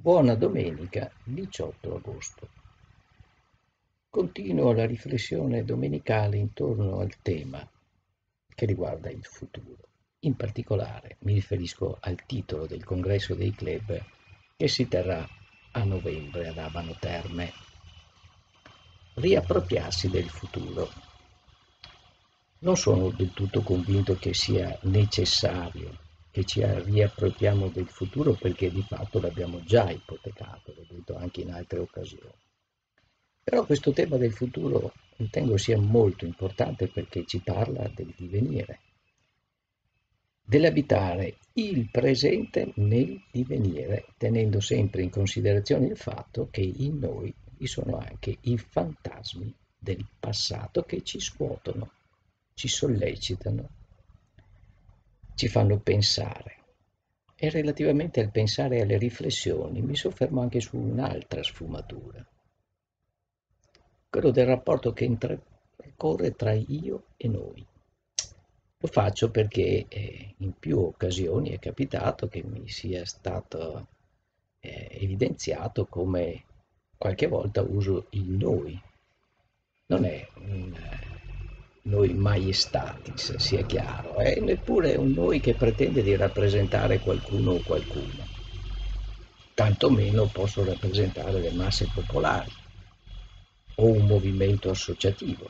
Buona domenica, 18 agosto. Continuo la riflessione domenicale intorno al tema che riguarda il futuro. In particolare mi riferisco al titolo del congresso dei club che si terrà a novembre ad Abano Terme. Riappropriarsi del futuro. Non sono del tutto convinto che sia necessario che ci riappropriamo del futuro perché di fatto l'abbiamo già ipotecato, l'ho detto anche in altre occasioni. Però questo tema del futuro ritengo sia molto importante perché ci parla del divenire, dell'abitare il presente nel divenire, tenendo sempre in considerazione il fatto che in noi vi sono anche i fantasmi del passato che ci scuotono, ci sollecitano, ci fanno pensare. E relativamente al pensare e alle riflessioni mi soffermo anche su un'altra sfumatura, quello del rapporto che intercorre tra io e noi. Lo faccio perché in più occasioni è capitato che mi sia stato evidenziato come qualche volta uso il noi. Non è un noi maiestatis, sia chiaro, è neppure un noi che pretende di rappresentare qualcuno o qualcuno. Tanto meno posso rappresentare le masse popolari o un movimento associativo.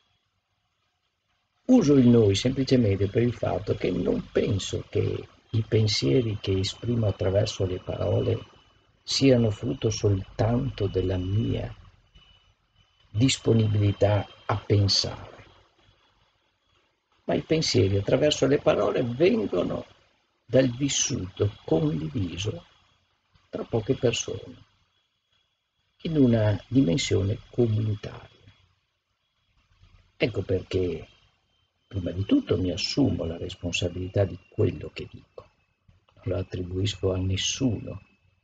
Uso il noi semplicemente per il fatto che non penso che i pensieri che esprimo attraverso le parole siano frutto soltanto della mia disponibilità a pensare, ma i pensieri attraverso le parole vengono dal vissuto condiviso tra poche persone, in una dimensione comunitaria. Ecco perché prima di tutto mi assumo la responsabilità di quello che dico, non lo attribuisco a nessuno,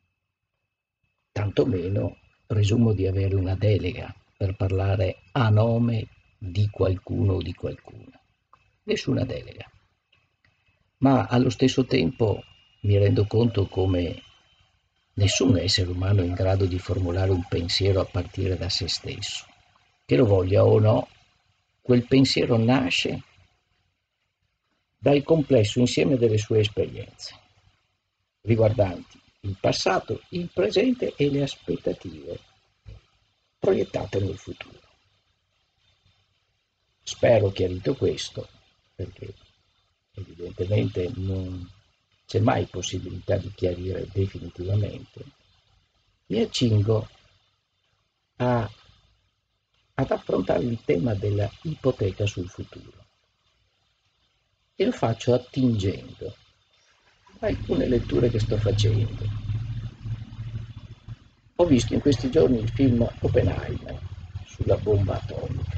tantomeno presumo di avere una delega per parlare a nome di qualcuno o di qualcuna. Nessuna delega. Ma allo stesso tempo mi rendo conto come nessun essere umano è in grado di formulare un pensiero a partire da se stesso. Che lo voglia o no, quel pensiero nasce dal complesso insieme delle sue esperienze, riguardanti il passato, il presente e le aspettative proiettate nel futuro. Spero chiarito questo, perché evidentemente non c'è mai possibilità di chiarire definitivamente. Mi accingo a, ad affrontare il tema della ipoteca sul futuro e lo faccio attingendo a alcune letture che sto facendo. Ho visto in questi giorni il film Oppenheimer sulla bomba atomica.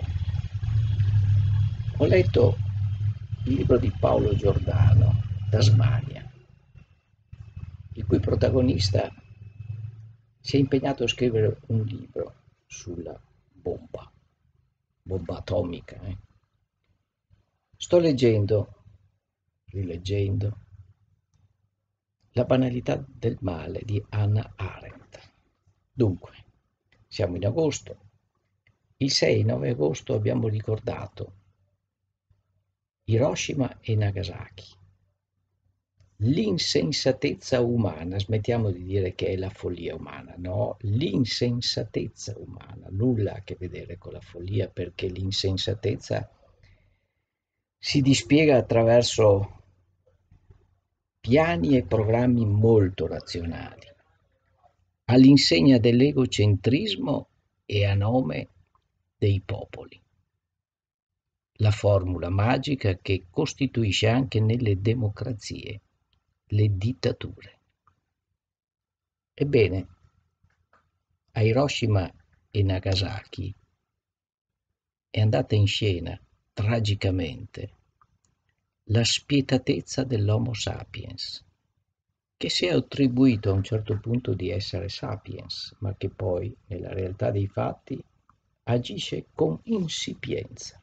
Ho letto il libro di Paolo Giordano, Tasmania, il cui protagonista si è impegnato a scrivere un libro sulla bomba atomica. Sto leggendo, rileggendo, La banalità del male di Hannah Arendt. Dunque, siamo in agosto. Il 6 e 9 agosto abbiamo ricordato Hiroshima e Nagasaki. L'insensatezza umana, smettiamo di dire che è la follia umana, no, l'insensatezza umana, nulla a che vedere con la follia perché l'insensatezza si dispiega attraverso piani e programmi molto razionali, all'insegna dell'egocentrismo e a nome dei popoli. La formula magica che costituisce anche nelle democrazie le dittature. Ebbene, a Hiroshima e Nagasaki è andata in scena tragicamente la spietatezza dell'Homo sapiens, che si è attribuito a un certo punto di essere sapiens, ma che poi, nella realtà dei fatti, agisce con insipienza.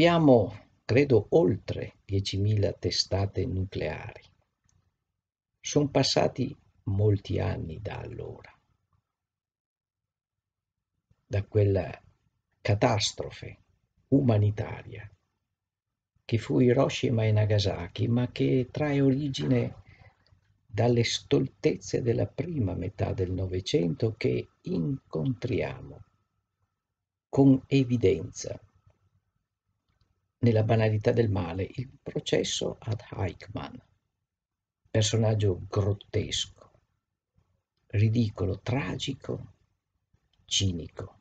Abbiamo, credo, oltre 10.000 testate nucleari. Sono passati molti anni da allora, da quella catastrofe umanitaria che fu Hiroshima e Nagasaki, ma che trae origine dalle stoltezze della prima metà del Novecento che incontriamo con evidenza nella banalità del male il processo ad Eichmann, personaggio grottesco, ridicolo, tragico, cinico.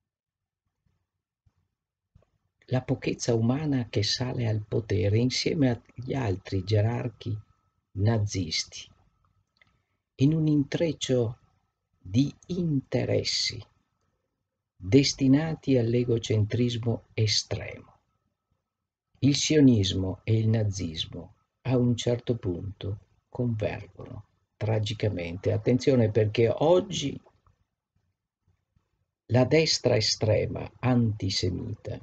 La pochezza umana che sale al potere insieme agli altri gerarchi nazisti, in un intreccio di interessi destinati all'egocentrismo estremo. Il sionismo e il nazismo a un certo punto convergono tragicamente. Attenzione, perché oggi la destra estrema antisemita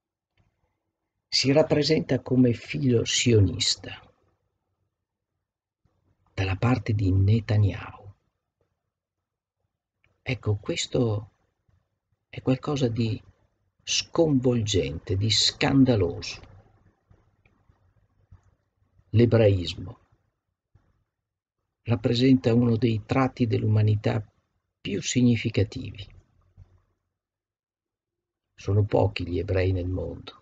si rappresenta come filo sionista dalla parte di Netanyahu. Ecco, questo è qualcosa di sconvolgente, di scandaloso. L'ebraismo rappresenta uno dei tratti dell'umanità più significativi. Sono pochi gli ebrei nel mondo,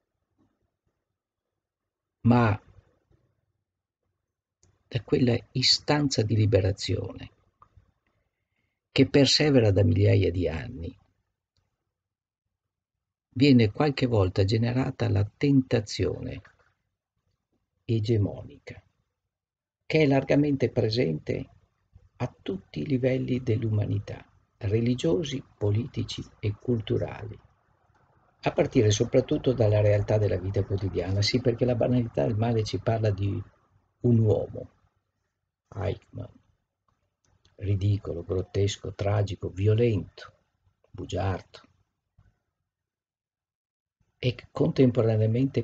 ma da quella istanza di liberazione che persevera da migliaia di anni, viene qualche volta generata la tentazione egemonica, che è largamente presente a tutti i livelli dell'umanità, religiosi, politici e culturali, a partire soprattutto dalla realtà della vita quotidiana. Sì, perché la banalità del male ci parla di un uomo, Eichmann, ridicolo, grottesco, tragico, violento, bugiardo e contemporaneamente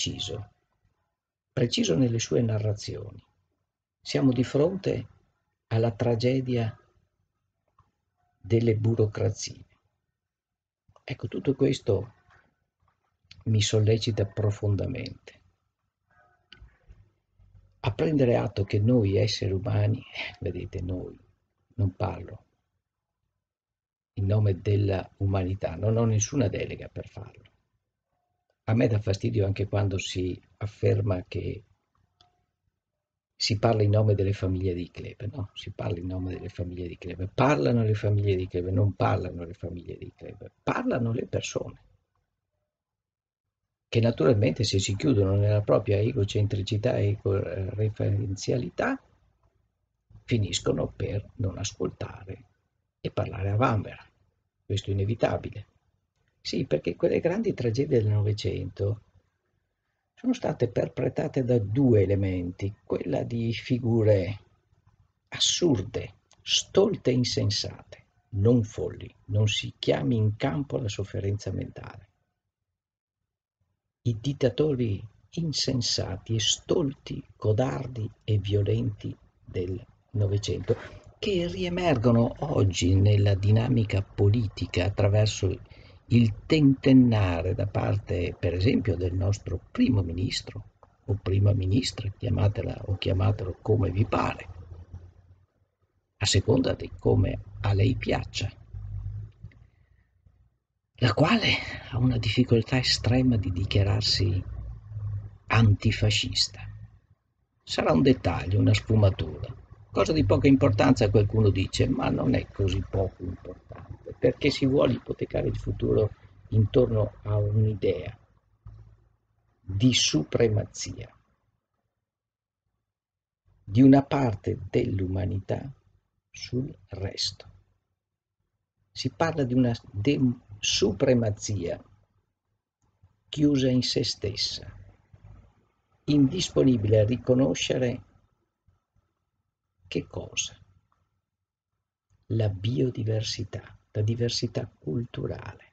preciso nelle sue narrazioni. Siamo di fronte alla tragedia delle burocrazie. Ecco, tutto questo mi sollecita profondamente a prendere atto che noi esseri umani, vedete, noi, non parlo in nome della umanità, non ho nessuna delega per farlo. A me dà fastidio anche quando si afferma che si parla in nome delle famiglie di Klebe, no, si parla in nome delle famiglie di Klebe, parlano le famiglie di Klebe, non parlano le famiglie di Klebe, parlano le persone, che naturalmente se si chiudono nella propria egocentricità e ecoreferenzialità finiscono per non ascoltare e parlare a vanvera. Questo è inevitabile. Sì, perché quelle grandi tragedie del Novecento sono state perpetrate da due elementi, quella di figure assurde, stolte e insensate, non folli, non si chiami in campo la sofferenza mentale. I dittatori insensati e stolti, codardi e violenti del Novecento, che riemergono oggi nella dinamica politica attraverso il tentennare da parte, per esempio, del nostro primo ministro o prima ministra, chiamatela o chiamatelo come vi pare, a seconda di come a lei piaccia, la quale ha una difficoltà estrema di dichiararsi antifascista. Sarà un dettaglio, una sfumatura, cosa di poca importanza qualcuno dice, ma non è così poco importante, perché si vuole ipotecare il futuro intorno a un'idea di supremazia di una parte dell'umanità sul resto. Si parla di una supremazia chiusa in se stessa, indisponibile a riconoscere che cosa? La biodiversità, la diversità culturale,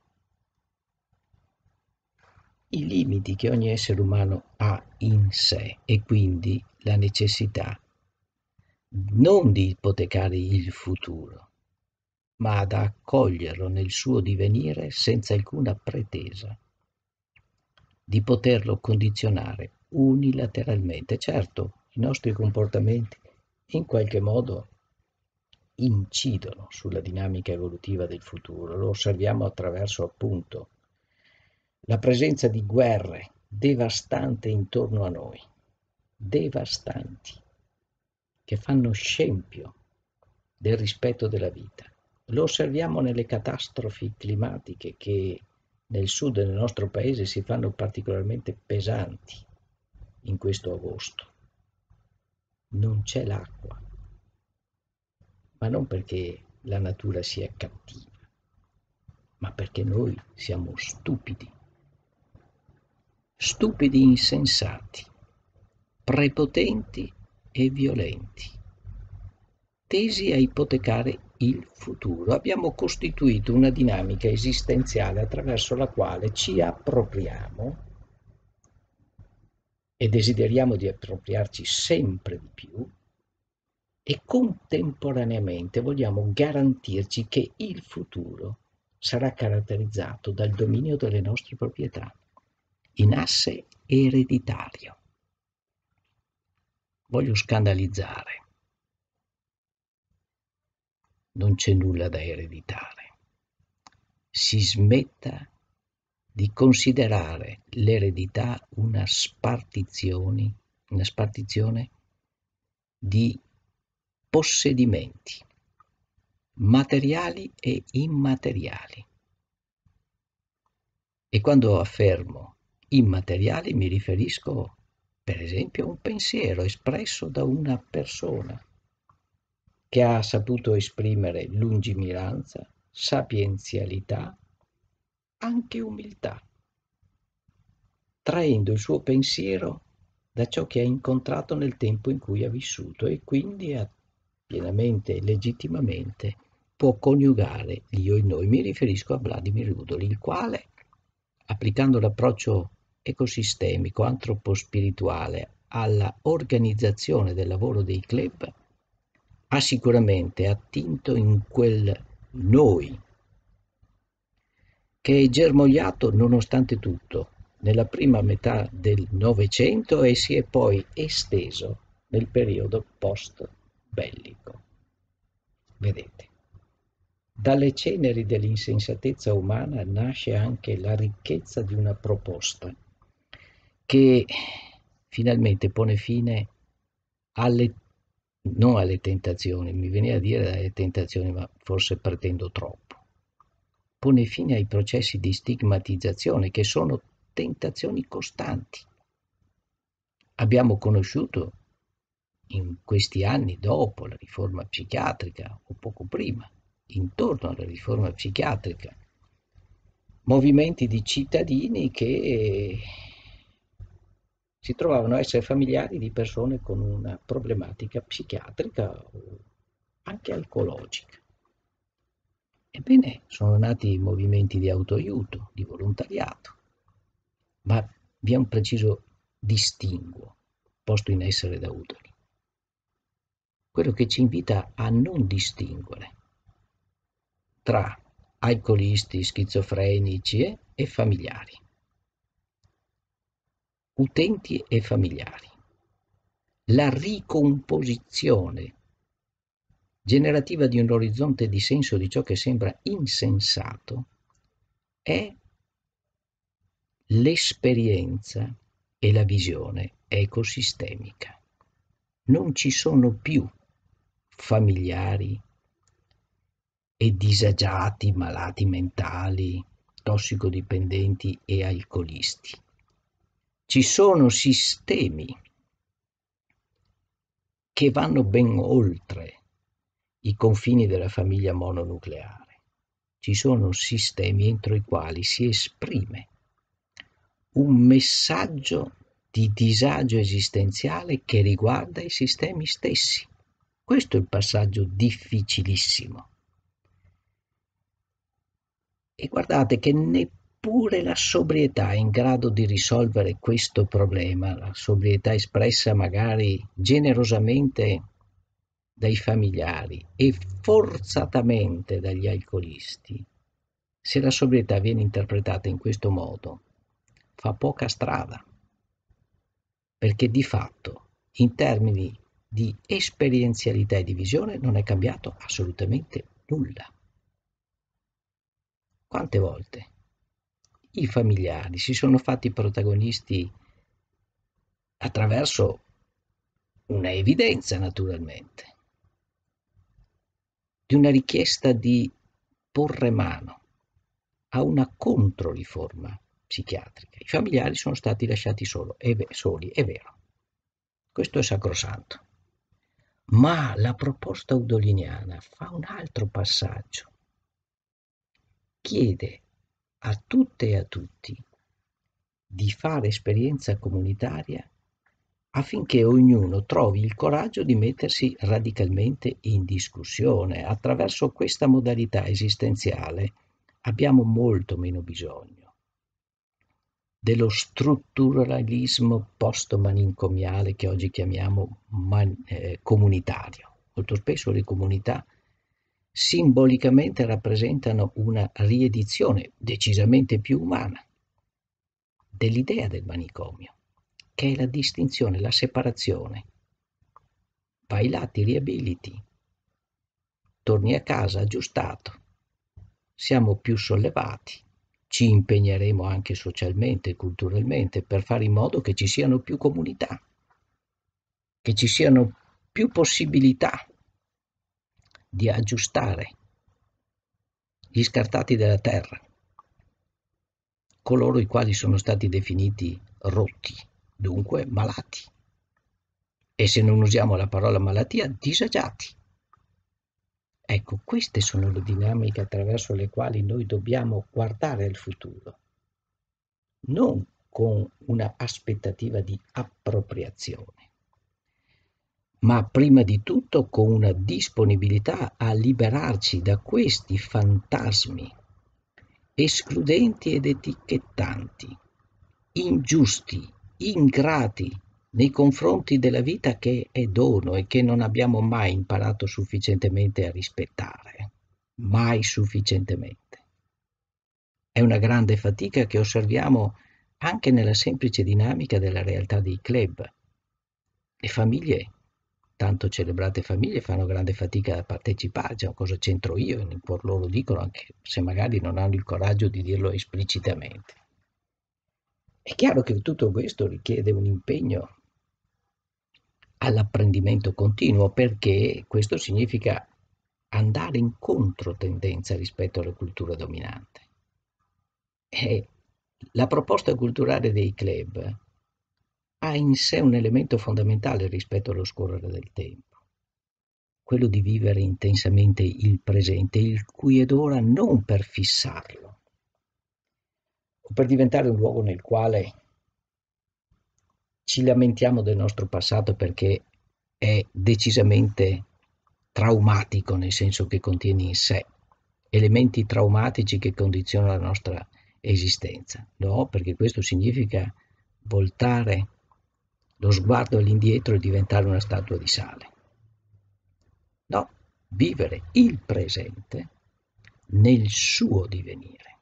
i limiti che ogni essere umano ha in sé e quindi la necessità non di ipotecare il futuro, ma ad accoglierlo nel suo divenire senza alcuna pretesa di poterlo condizionare unilateralmente. Certo, i nostri comportamenti in qualche modo incidono sulla dinamica evolutiva del futuro, lo osserviamo attraverso appunto la presenza di guerre devastanti intorno a noi, devastanti, che fanno scempio del rispetto della vita. Lo osserviamo nelle catastrofi climatiche che nel sud del nostro paese si fanno particolarmente pesanti in questo agosto. Non c'è l'acqua, ma non perché la natura sia cattiva, ma perché noi siamo stupidi, stupidi insensati, prepotenti e violenti, tesi a ipotecare il futuro. Abbiamo costituito una dinamica esistenziale attraverso la quale ci appropriamo e desideriamo di appropriarci sempre di più e contemporaneamente vogliamo garantirci che il futuro sarà caratterizzato dal dominio delle nostre proprietà in asse ereditario. Voglio scandalizzare, non c'è nulla da ereditare. Si smetta di considerare l'eredità una spartizione di possedimenti materiali e immateriali. E quando affermo immateriali mi riferisco per esempio a un pensiero espresso da una persona che ha saputo esprimere lungimiranza, sapienzialità, anche umiltà, traendo il suo pensiero da ciò che ha incontrato nel tempo in cui ha vissuto e quindi pienamente e legittimamente può coniugare l'io e il noi. Mi riferisco a Vladimir Rudolь, il quale, applicando l'approccio ecosistemico, antropospirituale alla organizzazione del lavoro dei club, ha sicuramente attinto in quel noi che è germogliato nonostante tutto nella prima metà del Novecento e si è poi esteso nel periodo post-bellico. Vedete, dalle ceneri dell'insensatezza umana nasce anche la ricchezza di una proposta che finalmente pone fine alle, non alle tentazioni, mi veniva a dire alle tentazioni, ma forse pretendo troppo. Pone fine ai processi di stigmatizzazione che sono tentazioni costanti. Abbiamo conosciuto in questi anni dopo la riforma psichiatrica o poco prima, intorno alla riforma psichiatrica, movimenti di cittadini che si trovavano a essere familiari di persone con una problematica psichiatrica o anche alcologica. Ebbene, sono nati movimenti di autoaiuto, di volontariato, ma vi è un preciso distinguo posto in essere da Udoli, quello che ci invita a non distinguere tra alcolisti, schizofrenici e familiari, utenti e familiari. La ricomposizione generativa di un orizzonte di senso di ciò che sembra insensato è l'esperienza e la visione ecosistemica. Non ci sono più familiari e disagiati, malati mentali, tossicodipendenti e alcolisti. Ci sono sistemi che vanno ben oltre i confini della famiglia mononucleare. Ci sono sistemi entro i quali si esprime un messaggio di disagio esistenziale che riguarda i sistemi stessi. Questo è il passaggio difficilissimo. E guardate che neppure la sobrietà è in grado di risolvere questo problema, la sobrietà espressa magari generosamente dai familiari e forzatamente dagli alcolisti, se la sobrietà viene interpretata in questo modo, fa poca strada, perché di fatto, in termini di esperienzialità e di visione, non è cambiato assolutamente nulla. Quante volte i familiari si sono fatti protagonisti attraverso una evidenza, naturalmente, di una richiesta di porre mano a una controriforma psichiatrica. I familiari sono stati lasciati soli, è vero, questo è sacrosanto. Ma la proposta udoliniana fa un altro passaggio. Chiede a tutte e a tutti di fare esperienza comunitaria affinché ognuno trovi il coraggio di mettersi radicalmente in discussione. Attraverso questa modalità esistenziale abbiamo molto meno bisogno dello strutturalismo post-manicommiale che oggi chiamiamo comunitario. Molto spesso le comunità simbolicamente rappresentano una riedizione decisamente più umana dell'idea del manicomio, che è la distinzione, la separazione. Vai là, ti riabiliti, torni a casa aggiustato, siamo più sollevati, ci impegneremo anche socialmente e culturalmente per fare in modo che ci siano più comunità, che ci siano più possibilità di aggiustare gli scartati della terra, coloro i quali sono stati definiti rotti, dunque malati. E se non usiamo la parola malattia, disagiati. Ecco, queste sono le dinamiche attraverso le quali noi dobbiamo guardare al futuro, non con una aspettativa di appropriazione, ma prima di tutto con una disponibilità a liberarci da questi fantasmi escludenti ed etichettanti, ingiusti, ingrati nei confronti della vita che è dono e che non abbiamo mai imparato sufficientemente a rispettare, mai sufficientemente. È una grande fatica che osserviamo anche nella semplice dinamica della realtà dei club. Le famiglie, tanto celebrate famiglie, fanno grande fatica a partecipare, cioè, cosa c'entro io? Nel cuor loro dicono, anche se magari non hanno il coraggio di dirlo esplicitamente. È chiaro che tutto questo richiede un impegno all'apprendimento continuo, perché questo significa andare in controtendenza rispetto alla cultura dominante. E la proposta culturale dei club ha in sé un elemento fondamentale rispetto allo scorrere del tempo, quello di vivere intensamente il presente, il qui ed ora, non per fissarlo o per diventare un luogo nel quale ci lamentiamo del nostro passato perché è decisamente traumatico, nel senso che contiene in sé elementi traumatici che condizionano la nostra esistenza. No, perché questo significa voltare lo sguardo all'indietro e diventare una statua di sale. No, vivere il presente nel suo divenire,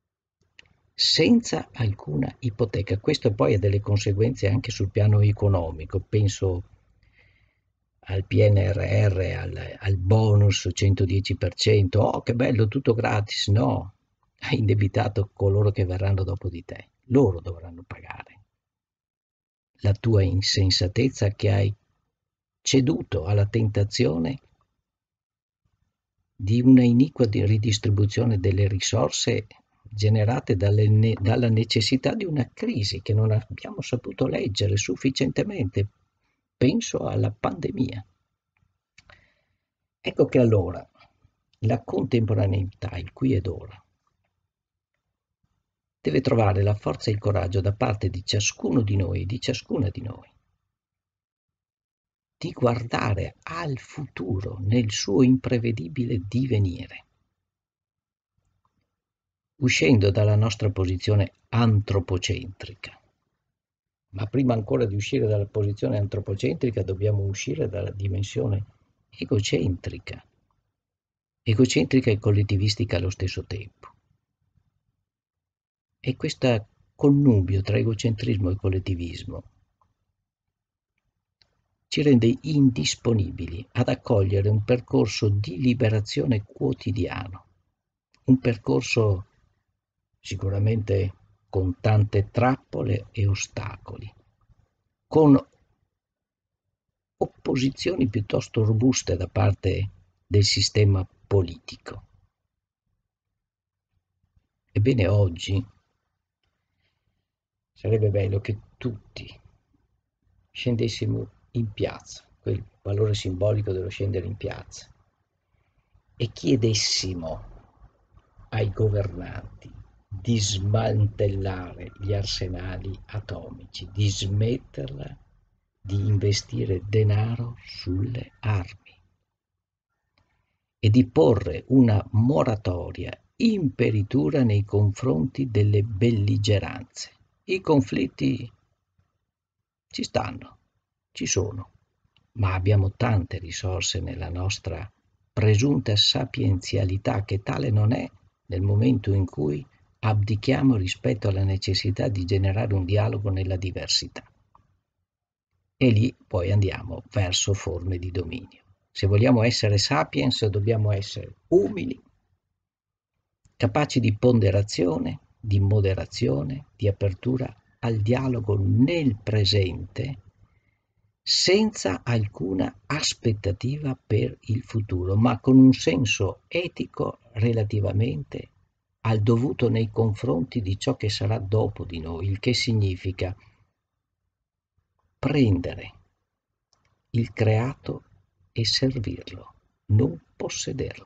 senza alcuna ipoteca. Questo poi ha delle conseguenze anche sul piano economico. Penso al PNRR, al bonus 110%. Oh, che bello, tutto gratis. No, hai indebitato coloro che verranno dopo di te. Loro dovranno pagare la tua insensatezza che hai ceduto alla tentazione di una iniqua ridistribuzione delle risorse generate dalla necessità di una crisi che non abbiamo saputo leggere sufficientemente. Penso alla pandemia. Ecco che allora la contemporaneità, il qui ed ora, deve trovare la forza e il coraggio da parte di ciascuno di noi e di ciascuna di noi di guardare al futuro nel suo imprevedibile divenire, uscendo dalla nostra posizione antropocentrica. Ma prima ancora di uscire dalla posizione antropocentrica dobbiamo uscire dalla dimensione egocentrica, egocentrica e collettivistica allo stesso tempo. E questo connubio tra egocentrismo e collettivismo ci rende indisponibili ad accogliere un percorso di liberazione quotidiano, un percorso sicuramente con tante trappole e ostacoli, con opposizioni piuttosto robuste da parte del sistema politico. Ebbene, oggi sarebbe bello che tutti scendessimo in piazza, quel valore simbolico dello scendere in piazza, e chiedessimo ai governanti di smantellare gli arsenali atomici, di smetterla di investire denaro sulle armi e di porre una moratoria imperitura nei confronti delle belligeranze. I conflitti ci stanno, ci sono, ma abbiamo tante risorse nella nostra presunta sapienzialità che tale non è nel momento in cui abdichiamo rispetto alla necessità di generare un dialogo nella diversità. E lì poi andiamo verso forme di dominio. Se vogliamo essere sapiens, dobbiamo essere umili, capaci di ponderazione, di moderazione, di apertura al dialogo nel presente, senza alcuna aspettativa per il futuro, ma con un senso etico relativamente al dovuto nei confronti di ciò che sarà dopo di noi, il che significa prendere il creato e servirlo, non possederlo.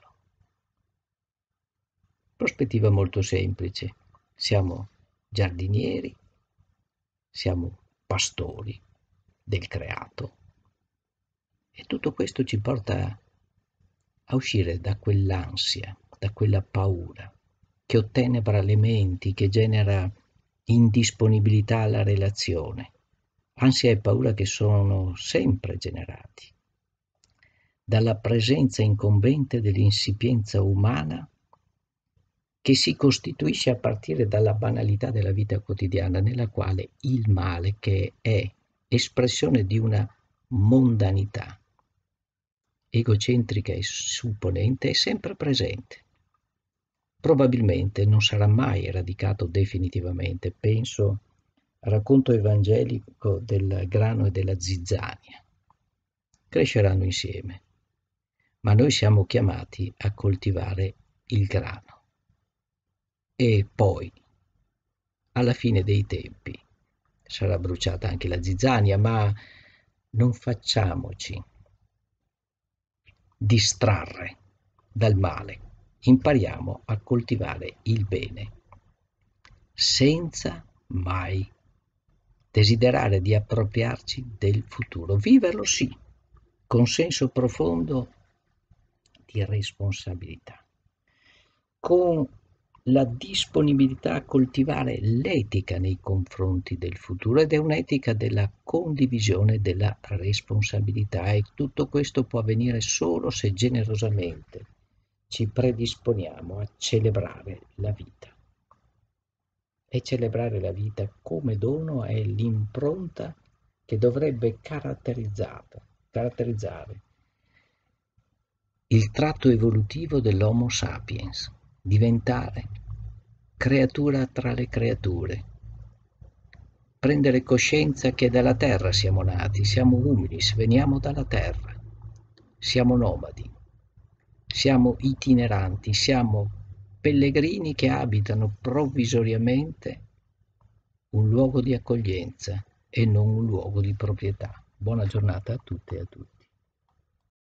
Prospettiva molto semplice: siamo giardinieri, siamo pastori del creato, e tutto questo ci porta a uscire da quell'ansia, da quella paura che ottenebra le menti, che genera indisponibilità alla relazione. Ansia e paura che sono sempre generati dalla presenza incombente dell'insipienza umana, che si costituisce a partire dalla banalità della vita quotidiana, nella quale il male, che è espressione di una mondanità egocentrica e supponente, è sempre presente. Probabilmente non sarà mai eradicato definitivamente. Penso al racconto evangelico del grano e della zizzania. Cresceranno insieme, ma noi siamo chiamati a coltivare il grano. E poi, alla fine dei tempi, sarà bruciata anche la zizzania, ma non facciamoci distrarre dal male. Impariamo a coltivare il bene, senza mai desiderare di appropriarci del futuro. Viverlo sì, con senso profondo di responsabilità, con la disponibilità a coltivare l'etica nei confronti del futuro, ed è un'etica della condivisione della responsabilità, e tutto questo può avvenire solo se generosamente ci predisponiamo a celebrare la vita. E celebrare la vita come dono è l'impronta che dovrebbe caratterizzare il tratto evolutivo dell'Homo sapiens: diventare creatura tra le creature, prendere coscienza che dalla terra siamo nati, siamo umili, veniamo dalla terra, siamo nomadi, siamo itineranti, siamo pellegrini che abitano provvisoriamente un luogo di accoglienza e non un luogo di proprietà. Buona giornata a tutte e a tutti.